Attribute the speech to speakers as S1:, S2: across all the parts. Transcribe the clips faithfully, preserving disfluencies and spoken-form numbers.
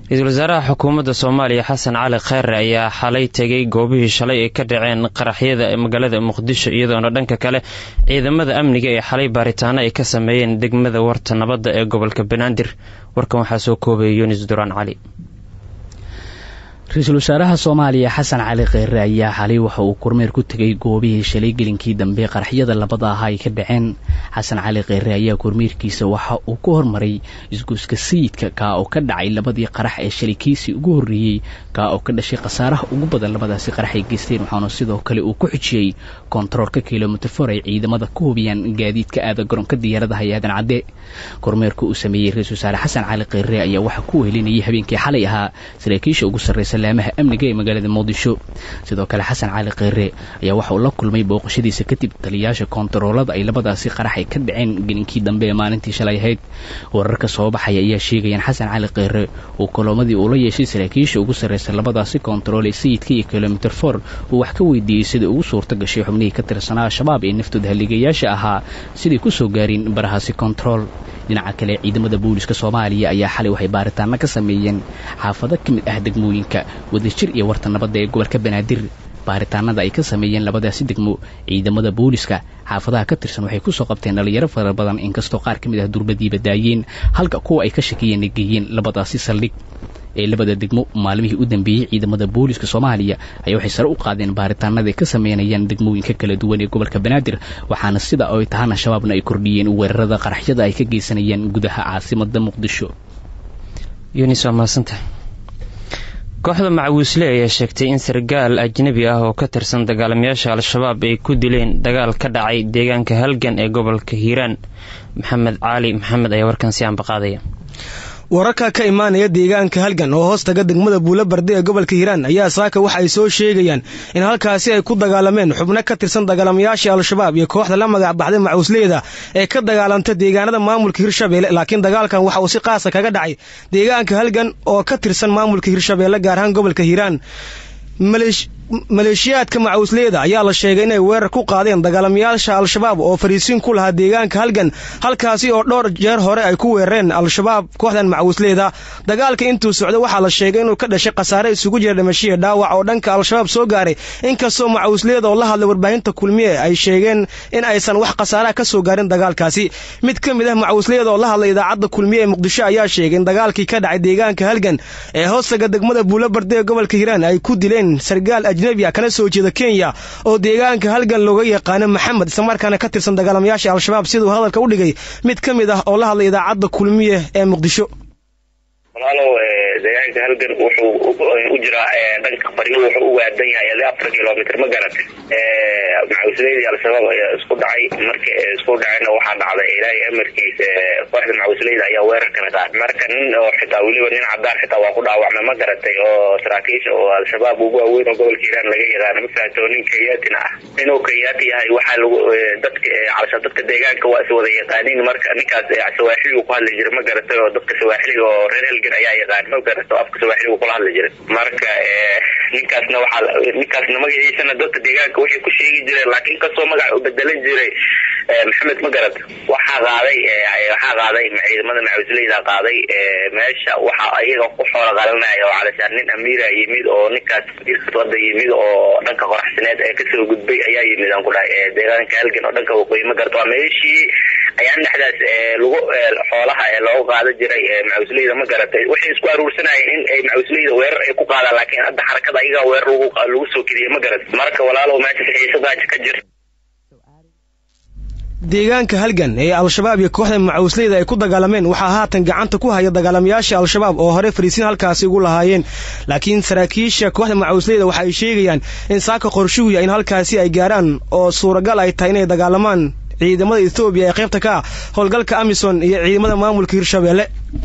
S1: Ra'iisul Wasaaraha Xukuumadda Soomaaliya Xasan Cali Khayre ayaa xalay tagay goobihii shalay ee ka dhaceen qaraxyada ee magaalada Muqdisho iyadoo dhanka kale ciidamada amniga ee xalay baaritaano ay ka sameeyeen degmada Warta Nabadda ee gobolka Banaadir. Warkan waxaa soo koobay Yunis Duraan Cali.
S2: Ra'iisul Wasaaraha Soomaaliya Xasan Cali Khayre ayaa xalay waxa uu kormeer ku tagay goobihii shalay gelinkii dambe qaraxyada labada ah ay ka dhaceen. Xasan Cali Khayre ayaa kormeerkiisa waxa uu ku hormaray isgoyska sayidka ka oo ka dhacay labadii qarax ee shalikiisi ugu horeeyay ka oo ka dhashay khasaaraha ugu badan labadaasi qarax ay geysteen waxaana sidoo kale uu ku xijiyay kontaroolka kiiloomitir afar ay ciidamada ku hubiyaan gaadiidka aada garoonka diyaaradaha Aadan Cadde. Kormeerka uu sameeyay Ra'iisul Wasaare Xasan Cali Khayre ayaa waxa ku weelinayay habeenkii xalay ahaa saraakiisha ugu sarreeyay salaamaha amniga ee magaalada Muqdisho. Sidoo kale Xasan Cali Khayre ayaa waxa uu la kulmay booqashadiisa kadib taliyaasha kontaroolada ay labadaasi qarax ay ka dhaceen gelinkii dambe ee maalintii shalay ahayd. Wararka soo baxay ayaa sheegayaan Xasan Cali Khayre uu kuloomadii uu la yeeshay saraakiisha ugu sarreeyay labadaasi kontarool ee sayidka iyo kiiloomitir afar uu wax ka weydiiyay sida ugu suurta gashay xubnihii ka tirsanaa shabaab ee naftooda haligayaasha ahaa sidii ku soo gaarin barahaasi kontarool. dhinaca kale ciidamada booliska Soomaaliya ayaa xalay waxay baaritaano ka sameeyeen xaafado kamid ah degmooyinka Wadajir iyo Warta Nabadda ee gobolka Banaadir. baaritaanada ay ka sameeyeen labadaasi degmo ciidamada booliska xaafadaha ka tirsan waxay ku soo qabteen dhalinyaro fara badan inkastoo qaar kamid ah durbadiiba daayeen halka kuwa ay ka shakiyeen geeyeen labadaasi saldhig ee labada degmo. maalmihii u dambeeyay ciidamada booliska Soomaaliya ay waxay sare u qaadeen baaritaanada ay ka sameeyeen degmooyinka kala duwan ee gobolka Banaadir waxaana sida ay tahay shabaabna ay kordhiyeen weerarada qaraxyada ay ka geysanayeen gudaha caasimadda Muqdisho.
S1: Yunis Amasanta kooxda Macawiisle ayaa sheegtay in sargaal ajnabi ah oo ka tirsan dagaalamayaasha Al-Shabaab ay ku dileen dagaal ka dhacay deegaanka Halgan ee gobolka Hiiraan. Maxamed Cali Maxamed ayaa warkan si aan baqaadaya.
S3: wararka ka imaanaya deegaanka Halgan oo hoos taga degmada Buulabarde ee gobolka Hiiraan ayaa saaka waxa ay soo sheegayaan in halkaasi ay ku dagaalameen xubno ka tirsan dagaalamayaasha Al-Shabaab iyo kooxda la magac baxday Macawiisleyda ee ka dagaalanta deegaanada maamulka Hirshabeelle laakiin dagaalkan waxa uu si qaas ah kaga dhacay deegaanka Halgan oo ka tirsan maamulka Hirshabeelle gaar ahaan gobolka Hiiraan. maleeshiyaadka Macawiisleyda ayaa la sheegay inay weerar ku qaadeen dagaalamayaasha Al-Shabaab oo fariisin ku lahaa deegaanka Halgan halkaasi oo dhowr jeer hore ay ku weerareen Al-Shabaab kooxdan Macawiisleyda. dagaalka intuu socday waxaa la sheegay inuu ka dhashay khasaare isugu jira dhimasho iyo dhaawac oo dhanka Al-Shabaab soo gaaray inkastoo Macawiisleyda oo la hadlay warbaahinta kulmiye ay sheegeen in aysan wax khasaare ka soo gaarin dagaalkaasi. mid ka mid ah Macawiisleyda oo la hadlay idaacadda kulmiye ee Muqdisho ayaa sheegay in dagaalkii ka dhacay deegaanka Halgan ee hoostaga degmada Buulabarde ee gobolka Hiiraan ay ku dileen sargaal ajnabi ah kana soo jeeda Kenya oo deegaanka Halgan looga yaqaan Maxamed isla markaana ka tirsan dagaalamayaasha Al-Shabaab sidoo hadalka u dhigay mid ka mid ah oo la hadlay idaacadda kulmiye ee Muqdisho.
S4: walaalow deegaanka Halgan wuxuu u jiraa dhanka bari wuxuu u waadan yahay afar kiiloomitir ma garat ee Macawiisleyda Al-Shabaab ayaa isku dhacay markii isku dhacayna waxa dhacday ilaahay amarkiisa kooxda Macawiisleyda ayaa weerar ka qaaday marka nin oo xitaa waliba nin cadaan xitaa waa ku dhaawacmay ma garatay oo saraakiisha oo Al-Shabaab ugu weyn oo gobolka Hiiraan laga yaqaan ma faato nin Kenyatina ah inuu Kenyaati yahay waxa lagu dadka calsha dadka deegaanka waa is wada yaqaaniin marka ninkaas Sawaaxiliga ku hadli jiray ma garatay oo dadka Sawaaxiliga oo reer ayaa yaqaan ma garato afka Soomaaliga ku hadla jiray marka ee ninkaasna waxa ninkaasna magaciisana dadka deegaanka waxay ku sheegi jireen laakiin ka soo magac u bedelan jiray Maxamed ma garato waxa qaaday waxa qaaday ciidamada Macawiisleyda qaaday meesha waxa ayaga ku xoolo qalanaya oo calashaan nin amiira yimid oo ninkaas wada yimid oo dhanka qoraxsineed ee ka soo gudbay ayaa yimid aan ku dhahay deegaanka Halgan oo dhanka waqooyi ma garato meeshii ayaan dhaxdaas lagu xoolaha ee loo qaado jiray Macawiisleyda ma garatay waxay isku aruursanayeen in ay Macawiisleyda weerar ay ku qaadaan laakiin hadda xarakada ayaga weerar lagu lagu soo kidiyay ma garatay marka walaalow meesha xiisada ka jirta.
S3: deegaanka Halgan ee Al-Shabaab iyo kooxda Macawiisleyda ay ku dagaalameen waxa haatan gacanta ku haya dagaalamayaasha Al-Shabaab oo hore fariisin halkaasi ugu lahaayeen laakiin saraakiisha kooxda Macawiisleyda waxa ay sheegayaan in saaka qorshuhu yahay in halkaasi ay gaaraan oo suuragal ay tahay inay dagaalamaan ciidamada Ethiopia ee qaybta ka howlgalka Amisom iyo ciidamada maamulka Hirshabeelle.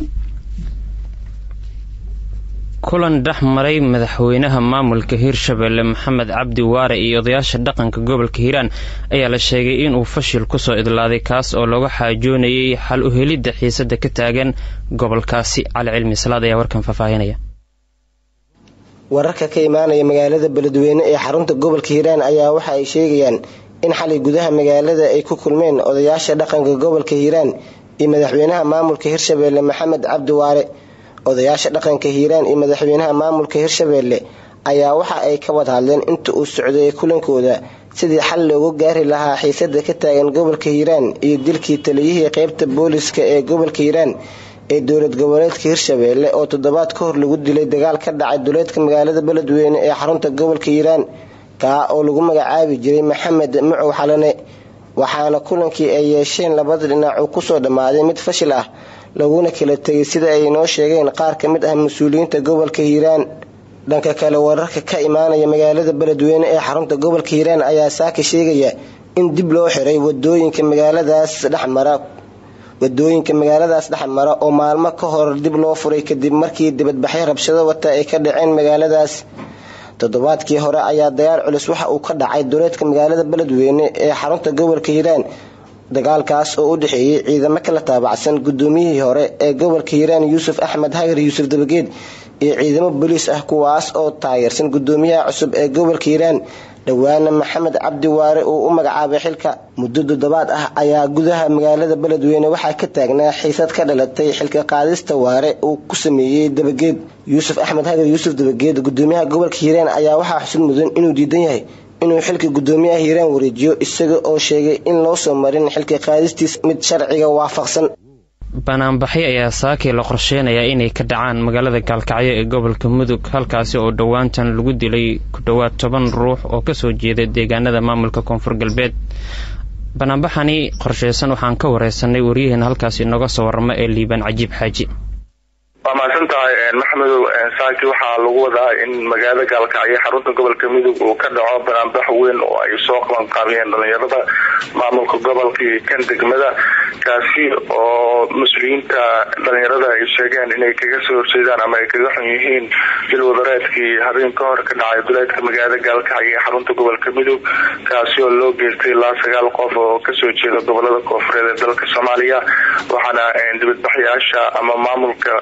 S1: kulan dhaxmaray madaxweynaha maamulka Hirshabeelle Maxamed Cabdi Waare iyo odayaasha dhaqanka gobolka Hiiraan ayaa la sheegay in uu fashil ku soo idlaaday kaas oo looga xaajoonayay xal u helidda xiisada ka taagan gobolkaasi. Cali Cilmi Salaad ayaa warkan faafahinaya.
S5: wararka ka imaanaya magaalada Beledweyne ee xarunta gobolka Hiiraan ayaa waxa ay sheegayaan in xalay gudaha magaalada ay ku kulmeen odayaasha dhaqanka gobolka Hiiraan iyo madaxweynaha maamulka Hirshabeelle Maxamed Cabdi Waare odayaasha dhaqanka hiiraan iyo madaxweynaha maamulka hirshabeelle ayaa waxa ay ka wada hadleen inta uu socday kulankooda sidii xal loogu gaari lahaa xiisada ka taagan gobolka hiiraan iyo dilkii taliyihii qaybta booliska ee gobolka hiiraan ee dowlad goboleedka hirshabeelle oo toddobaad ka hor lagu dilay dagaal ka dhacay duleedka magaalada beledweyne ee xarunta gobolka hiiraan kaa oo lagu magacaabi jiray maxamed mucow xalane waxaana kulankii ay yeesheen labada dhinac uu kusoo dhammaaday mid fashil ah laguna kala tegay sida ay noo sheegeen qaar ka mid ah mas-uuliyiinta gobolka hiiraan dhanka kale wararka ka imaanaya magaalada beledweyne ee xarunta gobolka hiiraan ayaa saaka sheegaya in dib loo xiray wadooyinka magaaladaas dhexmara wadooyinka magaaladaas dhexmara oo maalmo ka hor dib loo furay kadib markii dibadbaxyo rabshado wata ay ka dhaceen magaaladaas toddobaadkii hore ayaa dagaal culus waxa uu ka dhacay duleedka magaalada beledweyne ee xarunta gobolka hiiraan dagaalkaas oo u dhexeeyay ciidamo kala taabacsan gudoomiyihii hore ee gobolka hiiraan yuusuf axmed hagar yuusuf dabageed iyo ciidamo booliis ah kuwaas oo taageersan gudoomiyaha cusub ee gobolka hiiraan dhawaana maxamed cabdi waare uu u magacaabay xilka muddo toddobaad ah ayaa gudaha magaalada beledweyne waxaa ka taagnaa xiisad ka dhalatay xilka qaadista waare uu ku sameeyey dabageed yuusuf axmed hagar yuusuf dabageed gudoomiyaha gobolka hiiraan ayaa waxaa xusud mudan inuu diidan yahay inuu xilka gudoomiyaha hiiraan wareejiyo isaga oo sheegay in loo soo marin xilka qaadistiis mid sharciga waafaqsan
S1: banaanbaxyo ayaa saakii la qorsheynayaa inay ka dhacaan magaalada gaalkacyo ee gobolka mudug halkaasi oo dhowaantan lagu dilay ku dhowaad toban ruux oo kasoo jeeda deegaanada maamulka koonfur galbeed banaanbaxani qorsheysan waxaan ka wareysanay waryaheena halkaasi inooga soo warama ee liibaan cajiib xaaji
S6: waa mahadsan tahay maxamedow saaki waxaa lagu wadaa in magaalada gaalkacyo xarunta gobolka mudug uu ka dhaco banaanbax weyn oo ay soo qabanqaabiyeen dhalinyarada maamulka gobolka iyo kan degmada kaasi oo mas-uuliyiinta dhalinyarada ay sheegeen inay kaga soo horjeedaan ama ay kaga xun yihiin dil wadareedkii habeen ka hor ka dhacay duleedka magaalada gaalkacyo ee xarunta gobolka mudug kaasi oo loo geystay ilaa sagaal qof oo kasoo jeeda gobolada koonfureed ee dalka soomaaliya waxaana dibadbaxyaasha ama maamulka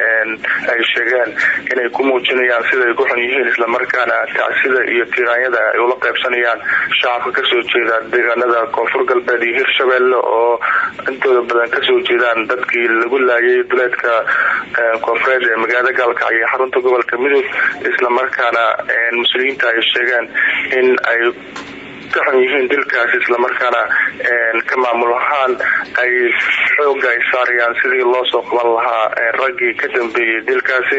S6: ay sheegeen inay ku muujinayaan sida ay ku xun yihiin islamarkaana tacsida iyo tiiraanyada ay ula qaybsanayaan shacabka kasoo jeeda deegaanada koonfur galbeed iyo hirshabeelle oo intooda badan kasoo jeedaan dadkii lagu laayay duleedka koonfureed ee magaalada gaalkacyo ee xarunta gobolka mudug islamarkaana mas-uuliyiinta ay sheegeen in ay ka xun yihiin dilkaas islamarkaana ka maamul ahaan ay xooga ay saarayaan sidii loo soo qaban lahaa raggii ka dambeeyay dilkaasi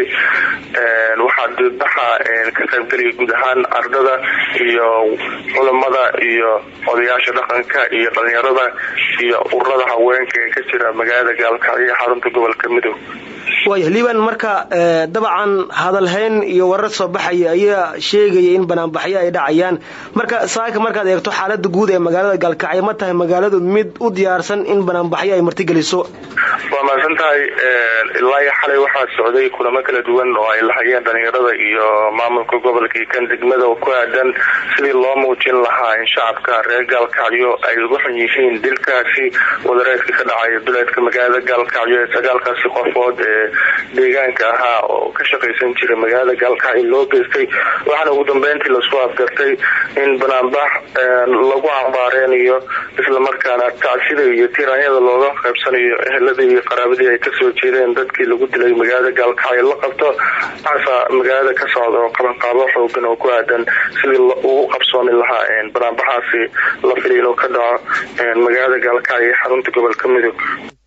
S6: waxaa dibadbaxa ka qaybgelaya guud ahaan ardada iyo culamada iyo odayaasha dhaqanka iyo dhalinyarada iyo ururada haweenka ee ka jira magaalada gaalkacyo ee xarunta gobolka mudug
S3: waaya liibaan marka dabcan hadalhayn iyo warar soo baxaya ayaa sheegaya in banaanbaxyo ay dhacayaan marka saaka markaad eegto xaalada guud ee magaalada gaalkacyo ma tahay magaaladu mid u diyaarsan in banaanbaxyo ay martigeliso
S6: waa mahadsan tahay ilaa iyo xalay waxaa socday kulamo kala duwan oo ay lahayeen dhalinyarada iyo maamulka gobolka iyo kan degmada oo ku aadan sidii loo muujin lahaa in shacabka reer gaalkacyo ay ugu xun yihiin dilkaasi wadareedka ka dhacay duleedka magaalada gaalkacyo ee sagaalkaasi qofood ee deegaanka ahaa oo ka shaqaysan jiray magaalada gaalkacyo loo geystay waxaana ugu dambeyntii lasku afgartay in banaanbax lagu cambaareeniyo islamarkaana tacsida iyo tiraanyada looga qaybsanayo ehelada iyo qaraabadii ay kasoo jeedeen dadkii lagu dilay magaalada gaalkacyo la qabto waxaasa magaalada ka socda oo qabanqaabo xoogan oo ku aadan sidii ugu qabsoomi lahaa banaanbaxaasi la filay inuu ka dhaco magaalada gaalkacyo ee xarunta gobolka mudug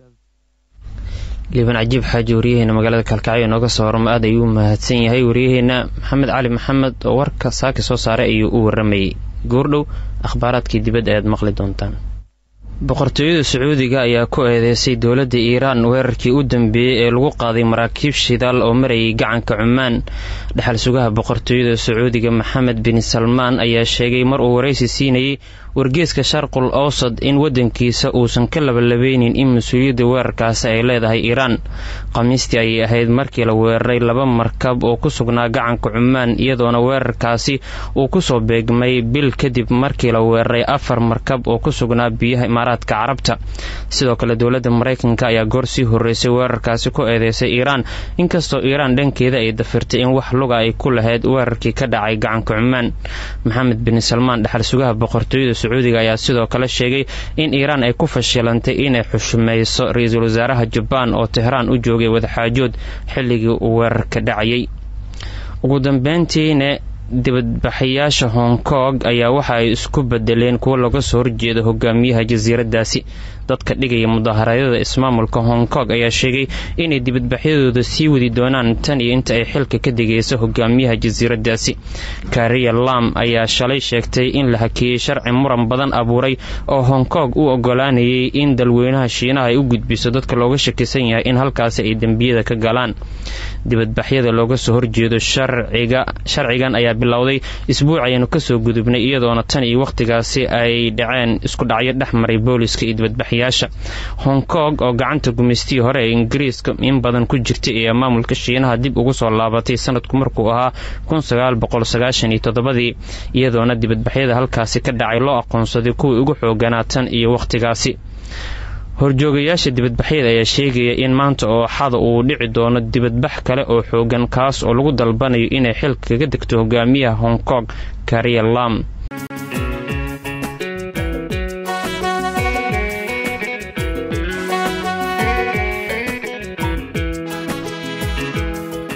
S1: liibaan cajiib xaaji waryaheena magaalada gaalkacyo inooga soo waramo aad ayuu u mahadsan yahay waryaheena maxamed cali maxamed oo warka saaki soo saaray ayuu u waramayay goordhow akhbaaraadkii dibadda ayaad maqli doontaan boqortooyada sacuudiga ayaa ku eedeysay dowladda iiraan weerarkii u dambeeyey ee lagu qaaday maraakiib shidaal oo marayay gacanka cumaan dhexal sugaha boqortooyada sacuudiga maxamed bin salmaan ayaa sheegay mar uu waraysi siinayay wargeeska sharqul awsad in waddankiisa uusan ka labalabeynin in mas-uuliyadda weerarkaasi ay leedahay iiraan khamiistii ayay ahayd markii la weeraray laba markab oo ku sugnaa gacanka cumaan iyadoona weerarkaasi uu kusoo beegmay bil kadib markii la weeraray afar markab oo ku sugnaa biyaha imaaraadka carabta sidoo kale dowladda maraykanka ayaa goor sii horreysay weerarkaasi ku eedeysay iiraan inkastoo iiraan dhankeeda ay dafirtay in wax luga ay ku lahayd weerarkii ka dhacay gacanka cumaan maxamed bin salmaan dhexal sugaha boqortooyada sacuudiga ayaa sidoo kale sheegay in iiraan ay ku fashilantay inay xushmayso ra-iisul wasaaraha jabaan oo tehraan u joogay wadaxaajood xilligii uu weerarka dhacayay. ugu dambeyntiina dibadbaxayaasha hong kong ayaa waxa ay isku bedeleen kuwo laga soo horjeeda hogaamiyaha jasiiradaasi. dadka dhigaya mudaharaadyada ismaamulka hong kong ayaa sheegay inay dibadbaxyadooda sii wadi doonaan tan iyo inta ay xilka ka digayso hogaamiyaha jasiiradaasi. Carrie Lam ayaa shalay sheegtay in la hakiyey sharci muran badan abuuray oo hong kong u ogolaanayay in dalweynaha shiinaha ay u gudbiso dadka looga shakisan yahay in halkaasi ay dembiyada ka galaan. dibadbaxyada looga soo horjeedo sharciga sharcigan ayaa bilowday isbuuc ayaynu kasoo gudubnay iyadoona tan iyo wakhtigaasi ay dhaceen isku dhacyo dhex maray booliska iyo dibadbaxyaasha. hong kong oo gacanta gumaystii hore ee ingiriiska in badan ku jirtay ee maamulka shiinaha dib ugu soo laabatay sanadku markuu ahaa kun sagaal boqol sagaashan iyo toddobadii iyadoona dibadbaxyada halkaasi ka dhacay loo aqoonsaday kuwii ugu xooganaa tan iyo wakhtigaasi. horjoogayaasha dibadbaxyada ayaa sheegaya in maanta oo xada uu dhici doono dibadbax kale oo xoogan kaas oo lagu dalbanayo inay xilka kaga degto hogaamiyaha hong kong Carrie Lam.